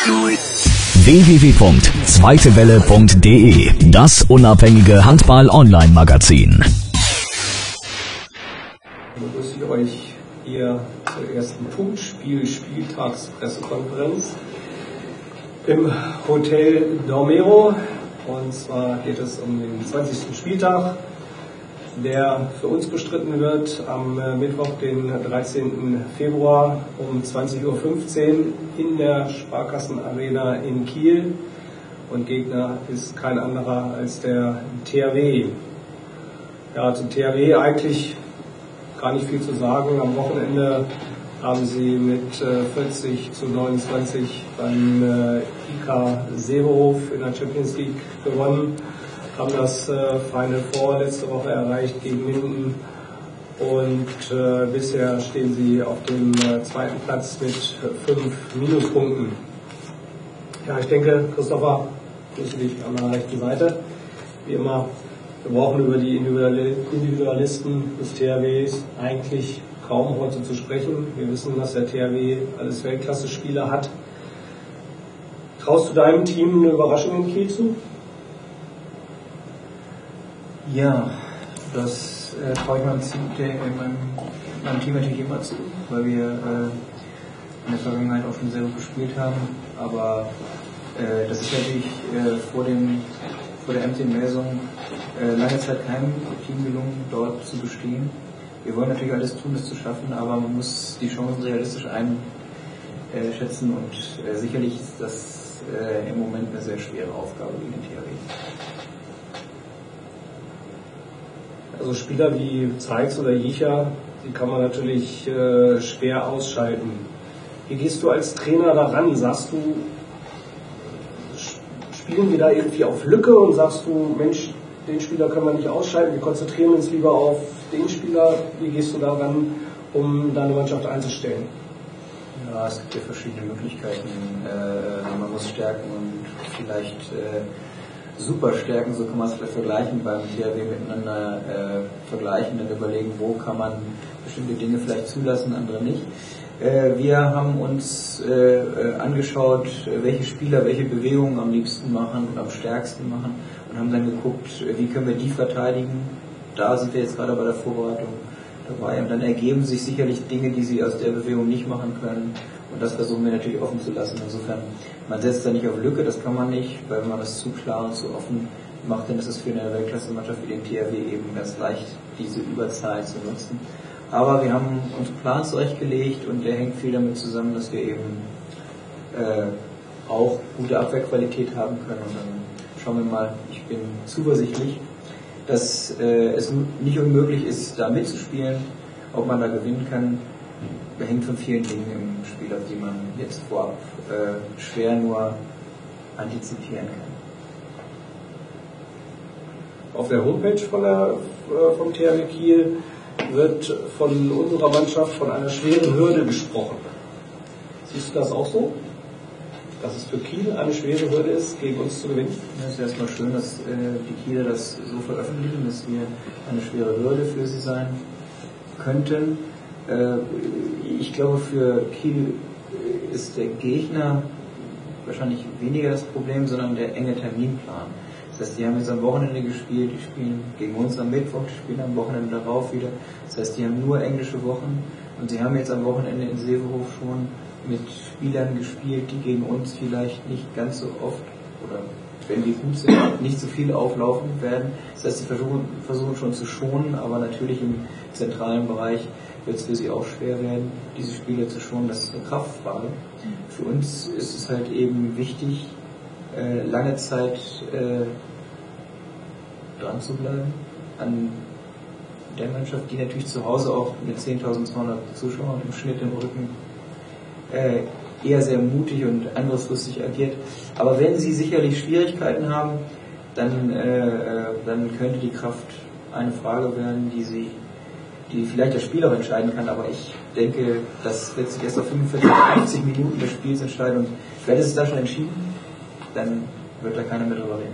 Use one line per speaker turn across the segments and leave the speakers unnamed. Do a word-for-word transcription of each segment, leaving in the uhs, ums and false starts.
w w w punkt zweite welle punkt de, das unabhängige Handball-Online-Magazin.
Ich begrüße euch hier zur ersten Punktspiel-Spieltagspressekonferenz im Hotel Dormero. Und zwar geht es um den zwanzigsten Spieltag, der für uns bestritten wird am Mittwoch, den dreizehnten Februar um zwanzig Uhr fünfzehn in der Sparkassenarena in Kiel. Und Gegner ist kein anderer als der T H W. Ja, zum T H W eigentlich gar nicht viel zu sagen. Am Wochenende haben sie mit vierzig zu neunundzwanzig beim I K Seehof in der Champions League gewonnen, haben das äh, Final Four letzte Woche erreicht gegen Minden und äh, bisher stehen sie auf dem äh, zweiten Platz mit fünf Minuspunkten. Ja, ich denke, Christopher, grüße dich an meiner rechten Seite. Wie immer, wir brauchen über die Individualisten des T H Ws eigentlich kaum heute zu sprechen. Wir wissen, dass der T H W alles Weltklasse-Spieler hat. Traust du deinem Team eine Überraschung in Kiel zu?
Ja, das äh, traue ich meinem, meinem, meinem Team natürlich immer zu, weil wir äh, in der Vergangenheit auch schon sehr gut gespielt haben. Aber äh, das ist natürlich äh, vor, dem, vor der M T-Messung äh, lange Zeit keinem Team gelungen, dort zu bestehen. Wir wollen natürlich alles tun, das zu schaffen, aber man muss die Chancen realistisch einschätzen und äh, sicherlich ist das äh, im Moment eine sehr schwere Aufgabe gegen den T H W.
Also Spieler wie Zeigs oder Jicha, die kann man natürlich äh, schwer ausschalten. Wie gehst du als Trainer daran? Sagst du, spielen wir da irgendwie auf Lücke und sagst du, Mensch, den Spieler können wir nicht ausschalten, wir konzentrieren uns lieber auf den Spieler. Wie gehst du daran, um deine Mannschaft einzustellen?
Ja, es gibt ja verschiedene Möglichkeiten. Äh, man muss stärken und vielleicht äh, Superstärken, so kann man es vielleicht vergleichen, beim T H W miteinander äh, vergleichen, dann überlegen, wo kann man bestimmte Dinge vielleicht zulassen, andere nicht. Äh, wir haben uns äh, angeschaut, welche Spieler welche Bewegungen am liebsten machen und am stärksten machen und haben dann geguckt, wie können wir die verteidigen. Da sind wir jetzt gerade bei der Vorbereitung dabei und dann ergeben sich sicherlich Dinge, die sie aus der Bewegung nicht machen können. Und das versuchen wir natürlich offen zu lassen. Insofern, man setzt da nicht auf Lücke, das kann man nicht, weil wenn man das zu klar und zu offen macht, dann ist es für eine Weltklasse-Mannschaft wie den T H W eben ganz leicht, diese Überzahl zu nutzen. Aber wir haben uns einen Plan zurechtgelegt und der hängt viel damit zusammen, dass wir eben äh, auch gute Abwehrqualität haben können. Und dann schauen wir mal, ich bin zuversichtlich, dass äh, es nicht unmöglich ist, da mitzuspielen, ob man da gewinnen kann. Hängt von vielen Dingen im Spiel, auf die man jetzt vorab äh, schwer nur antizipieren kann.
Auf der Homepage von der, äh, vom T H W Kiel wird von unserer Mannschaft von einer schweren Hürde gesprochen. Siehst du das auch so? Dass es für Kiel eine schwere Hürde ist, gegen uns zu gewinnen?
Ja, es ist erstmal schön, dass äh, die Kieler das so veröffentlichen, dass wir eine schwere Hürde für sie sein könnten. Ich glaube, für Kiel ist der Gegner wahrscheinlich weniger das Problem, sondern der enge Terminplan. Das heißt, die haben jetzt am Wochenende gespielt, die spielen gegen uns am Mittwoch, die spielen am Wochenende darauf wieder. Das heißt, die haben nur englische Wochen und sie haben jetzt am Wochenende in Seehof schon mit Spielern gespielt, die gegen uns vielleicht nicht ganz so oft oder wenn die gut sind, nicht so viel auflaufen werden. Das heißt, sie versuchen, versuchen schon zu schonen, aber natürlich im zentralen Bereich wird es für sie auch schwer werden, diese Spieler zu schonen. Das ist eine Kraftfrage. Für uns ist es halt eben wichtig, äh, lange Zeit äh, dran zu bleiben an der Mannschaft, die natürlich zu Hause auch mit zehntausendzweihundert Zuschauern im Schnitt im Rücken äh, eher sehr mutig und angriffslustig agiert. Aber wenn sie sicherlich Schwierigkeiten haben, dann, äh, dann könnte die Kraft eine Frage werden, die sie die vielleicht das Spiel auch entscheiden kann, aber ich denke, das wird sich erst auf fünfundvierzig, fünfzig Minuten des Spiels entscheiden und vielleicht ist es da schon entschieden, dann wird da keiner mehr drüber reden.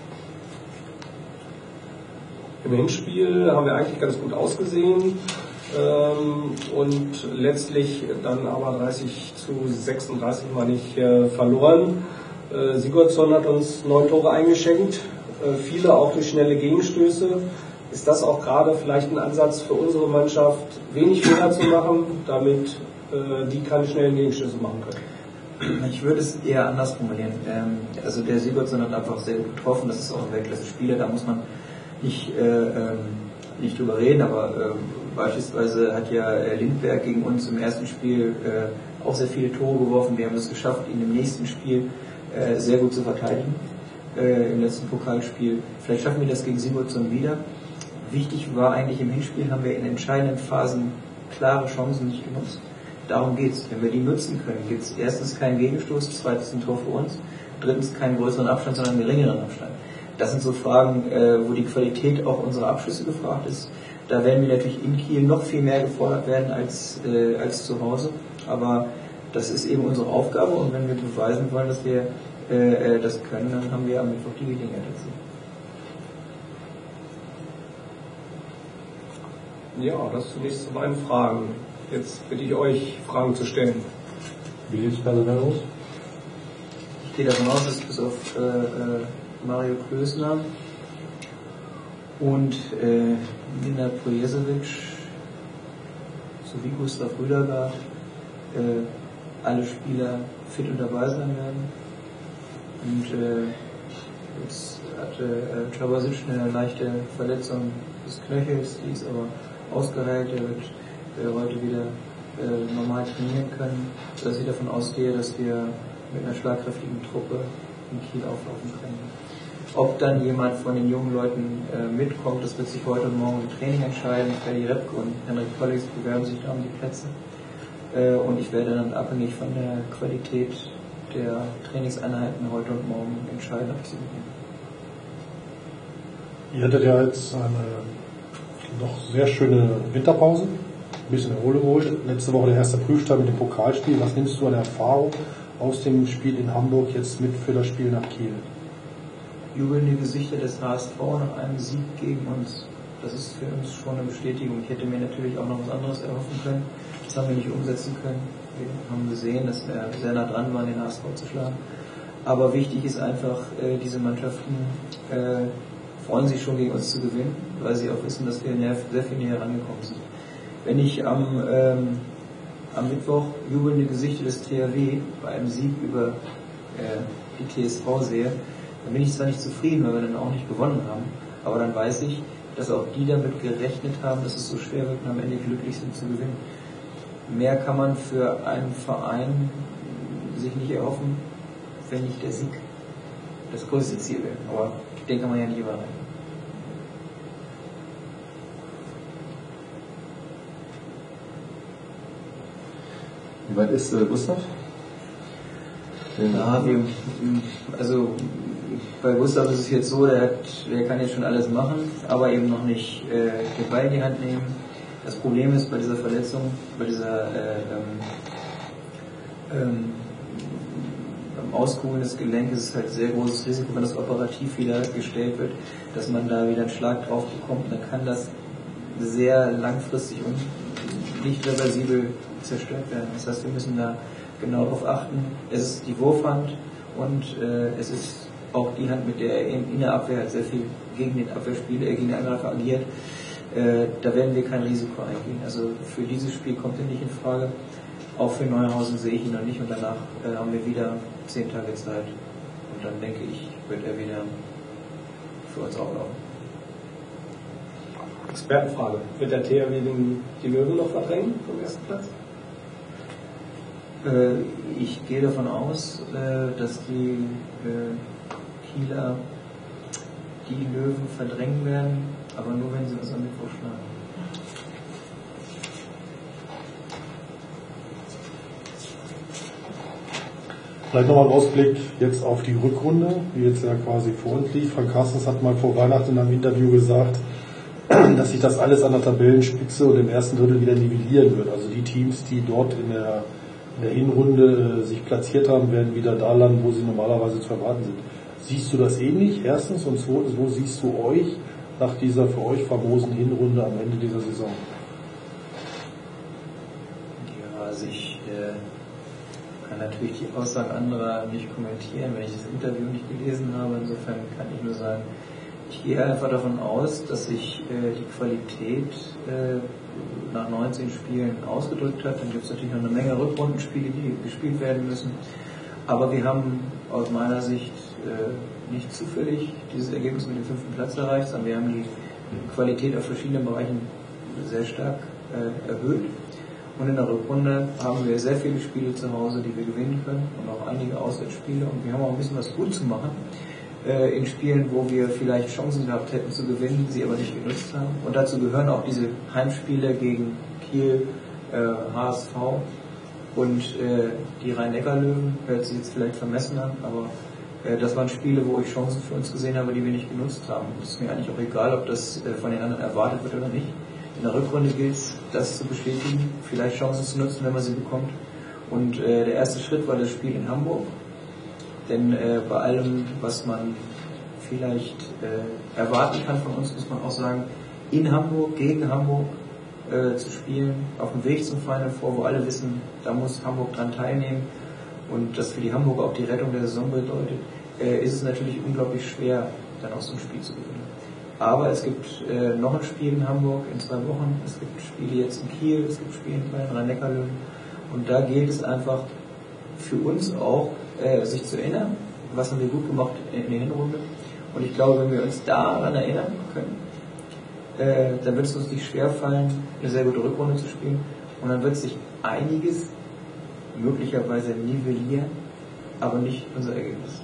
Im Hinspiel haben wir eigentlich ganz gut ausgesehen. ähm, und letztlich dann aber dreißig zu sechsunddreißig mal nicht äh, verloren. Äh, Sigurdsson hat uns neun Tore eingeschenkt, äh, viele auch durch schnelle Gegenstöße. Ist das auch gerade vielleicht ein Ansatz für unsere Mannschaft, wenig Fehler zu machen, damit äh, die keine schnellen Gegenstöße machen können?
Ich würde es eher anders formulieren. Ähm, also der Sigurdsson hat einfach sehr gut getroffen, das ist auch ein Weltklasse-Spieler, da muss man nicht, äh, ähm, nicht drüber reden, aber äh, beispielsweise hat ja Lindberg gegen uns im ersten Spiel äh, auch sehr viele Tore geworfen. Wir haben es geschafft, ihn im nächsten Spiel äh, sehr gut zu verteidigen, äh, im letzten Pokalspiel. Vielleicht schaffen wir das gegen Sigurdsson wieder. Wichtig war eigentlich im Hinspiel, haben wir in entscheidenden Phasen klare Chancen nicht genutzt. Darum geht es. Wenn wir die nutzen können, gibt es erstens keinen Gegenstoß, zweitens ein Tor für uns, drittens keinen größeren Abstand, sondern einen geringeren Abstand. Das sind so Fragen, äh, wo die Qualität auch unserer Abschlüsse gefragt ist. Da werden wir natürlich in Kiel noch viel mehr gefordert werden als, äh, als zu Hause. Aber das ist eben unsere Aufgabe und wenn wir beweisen wollen, dass wir äh, das können, dann haben wir am Mittwoch die Gelegenheit dazu.
Ja, das zunächst zu meinen Fragen. Jetzt bitte ich euch, Fragen zu stellen.
Wie sieht es personell aus?
Ich gehe davon aus, dass bis auf äh, äh, Mario Klösner und äh, Nina Projesevic sowie Gustav Rüdergaard äh, alle Spieler fit und dabei sein werden. Und äh, jetzt hatte äh, Čabasic eine leichte Verletzung des Knöchels, die ist aber ausgeheilt, er wird äh, heute wieder äh, normal trainieren können, sodass ich davon ausgehe, dass wir mit einer schlagkräftigen Truppe in Kiel auflaufen können. Ob dann jemand von den jungen Leuten äh, mitkommt, das wird sich heute und morgen im Training entscheiden. Freddy Repke und Henrik Pollix bewerben sich da um die Plätze. Äh, und ich werde dann abhängig von der Qualität der Trainingseinheiten heute und morgen entscheiden, ob ich sie mitnehme.
Ihr hattet ja jetzt eine noch sehr schöne Winterpause, ein bisschen Erholung geholt. Letzte Woche der erste Prüfstein mit dem Pokalspiel. Was nimmst du an Erfahrung aus dem Spiel in Hamburg jetzt mit für das Spiel nach Kiel?
Jubelnde Gesichter des H S V nach einem Sieg gegen uns. Das ist für uns schon eine Bestätigung. Ich hätte mir natürlich auch noch was anderes erhoffen können. Das haben wir nicht umsetzen können. Wir haben gesehen, dass wir sehr nah dran waren, den H S V zu schlagen. Aber wichtig ist einfach, diese Mannschaften freuen sich schon, gegen uns zu gewinnen, weil sie auch wissen, dass wir sehr viel näher rangekommen sind. Wenn ich am, ähm, am Mittwoch jubelnde Gesichter des T H W bei einem Sieg über äh, die T S V sehe, dann bin ich zwar nicht zufrieden, weil wir dann auch nicht gewonnen haben, aber dann weiß ich, dass auch die damit gerechnet haben, dass es so schwer wird und am Ende glücklich sind zu gewinnen. Mehr kann man für einen Verein sich nicht erhoffen, wenn nicht der Sieg das größte Ziel wäre. Aber ich denke mal ja nie über rein.
Wie weit ist äh, Gustav?
Ja, wir, also bei Gustav ist es jetzt so, der, hat, der kann jetzt schon alles machen, aber eben noch nicht äh, den Ball in die Hand nehmen. Das Problem ist bei dieser Verletzung, bei dieser äh, ähm, ähm, beim Auskugeln des Gelenkes ist es halt sehr großes Risiko, wenn das operativ wieder gestellt wird, dass man da wieder einen Schlag drauf bekommt, dann kann das sehr langfristig und nicht reversibel zerstört werden. Das heißt, wir müssen da genau darauf achten. Es ist die Wurfhand und äh, es ist auch die Hand, mit der er in der Abwehr halt sehr viel gegen den Abwehrspieler, äh, gegen den Angreifer agiert. Äh, da werden wir kein Risiko eingehen. Also für dieses Spiel kommt er nicht in Frage. Auch für Neuhausen sehe ich ihn noch nicht und danach äh, haben wir wieder zehn Tage Zeit. Und dann denke ich, wird er wieder für uns auflaufen.
Expertenfrage. Wird der T H W die Löwen noch verdrängen vom ersten Platz?
Äh, ich gehe davon aus, äh, dass die äh, Kieler die Löwen verdrängen werden, aber nur wenn sie uns am Mittwoch schlagen.
Vielleicht nochmal ein Ausblick jetzt auf die Rückrunde, die jetzt ja quasi vor uns liegt. Frank Carstens hat mal vor Weihnachten in einem Interview gesagt, dass sich das alles an der Tabellenspitze und im ersten Drittel wieder nivellieren wird. Also die Teams, die dort in der, in der Hinrunde äh, sich platziert haben, werden wieder da landen, wo sie normalerweise zu erwarten sind. Siehst du das ähnlich? Erstens und zweitens, wo siehst du euch nach dieser für euch famosen Hinrunde am Ende dieser Saison?
Also ich äh, kann natürlich die Aussagen anderer nicht kommentieren, wenn ich das Interview nicht gelesen habe. Insofern kann ich nur sagen, ich gehe einfach davon aus, dass sich äh, die Qualität äh, nach neunzehn Spielen ausgedrückt hat. Dann gibt es natürlich noch eine Menge Rückrundenspiele, die gespielt werden müssen. Aber wir haben aus meiner Sicht äh, nicht zufällig dieses Ergebnis mit dem fünften Platz erreicht, sondern wir haben die Qualität auf verschiedenen Bereichen sehr stark äh, erhöht. Und in der Rückrunde haben wir sehr viele Spiele zu Hause, die wir gewinnen können und auch einige Auswärtsspiele. Und wir haben auch ein bisschen was gut zu machen äh, in Spielen, wo wir vielleicht Chancen gehabt hätten zu gewinnen, sie aber nicht genutzt haben. Und dazu gehören auch diese Heimspiele gegen Kiel, äh, H S V und äh, die Rhein-Neckar-Löwen. Hört sich jetzt vielleicht vermessen an, aber äh, das waren Spiele, wo ich Chancen für uns gesehen habe, die wir nicht genutzt haben. Es ist mir eigentlich auch egal, ob das äh, von den anderen erwartet wird oder nicht. In der Rückrunde gilt es, das zu bestätigen, vielleicht Chancen zu nutzen, wenn man sie bekommt. Und äh, der erste Schritt war das Spiel in Hamburg. Denn äh, bei allem, was man vielleicht äh, erwarten kann von uns, muss man auch sagen, in Hamburg, gegen Hamburg äh, zu spielen, auf dem Weg zum Final Four, wo alle wissen, da muss Hamburg dran teilnehmen und das für die Hamburger auch die Rettung der Saison bedeutet, äh, ist es natürlich unglaublich schwer, dann aus so einem Spiel zu gewinnen. Aber es gibt äh, noch ein Spiel in Hamburg in zwei Wochen, es gibt Spiele jetzt in Kiel, es gibt Spiele bei den Rhein-Neckar-Löwen und da gilt es einfach für uns auch, äh, sich zu erinnern, was haben wir gut gemacht in, in der Hinrunde. Und ich glaube, wenn wir uns daran erinnern können, äh, dann wird es uns nicht schwerfallen, eine sehr gute Rückrunde zu spielen und dann wird sich einiges möglicherweise nivellieren, aber nicht unser Ergebnis.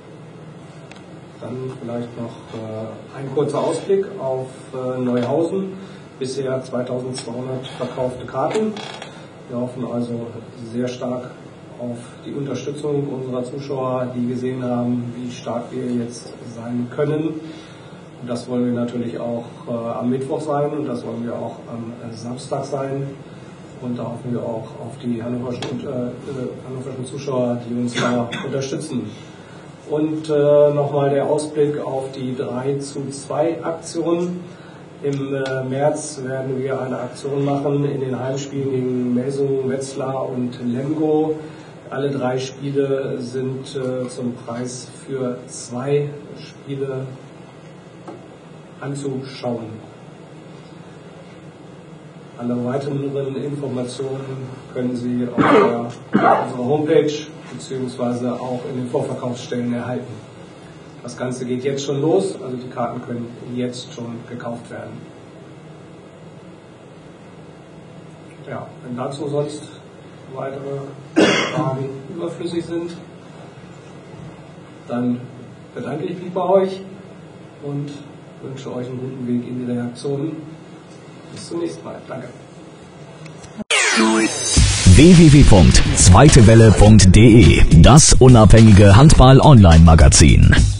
Dann vielleicht noch äh, ein kurzer Ausblick auf äh, Neuhausen. Bisher zweitausendzweihundert verkaufte Karten. Wir hoffen also sehr stark auf die Unterstützung unserer Zuschauer, die gesehen haben, wie stark wir jetzt sein können. Und das wollen wir natürlich auch äh, am Mittwoch sein und das wollen wir auch am äh, Samstag sein. Und da hoffen wir auch auf die hannoverschen, äh, hannoverschen Zuschauer, die uns da unterstützen. Und äh, nochmal der Ausblick auf die drei zu zwei Aktion. Im äh, März werden wir eine Aktion machen in den Heimspielen gegen Melsungen, Wetzlar und Lemgo. Alle drei Spiele sind äh, zum Preis für zwei Spiele anzuschauen. Alle weiteren Informationen können Sie auf, der, auf unserer Homepage beziehungsweise auch in den Vorverkaufsstellen erhalten. Das Ganze geht jetzt schon los, also die Karten können jetzt schon gekauft werden. Ja, wenn dazu sonst weitere Fragen überflüssig sind, dann bedanke ich mich bei euch und wünsche euch einen guten Weg in die Reaktionen. Bis zum nächsten Mal. Danke.
w w w punkt zweite welle punkt de, das unabhängige Handball-Online-Magazin.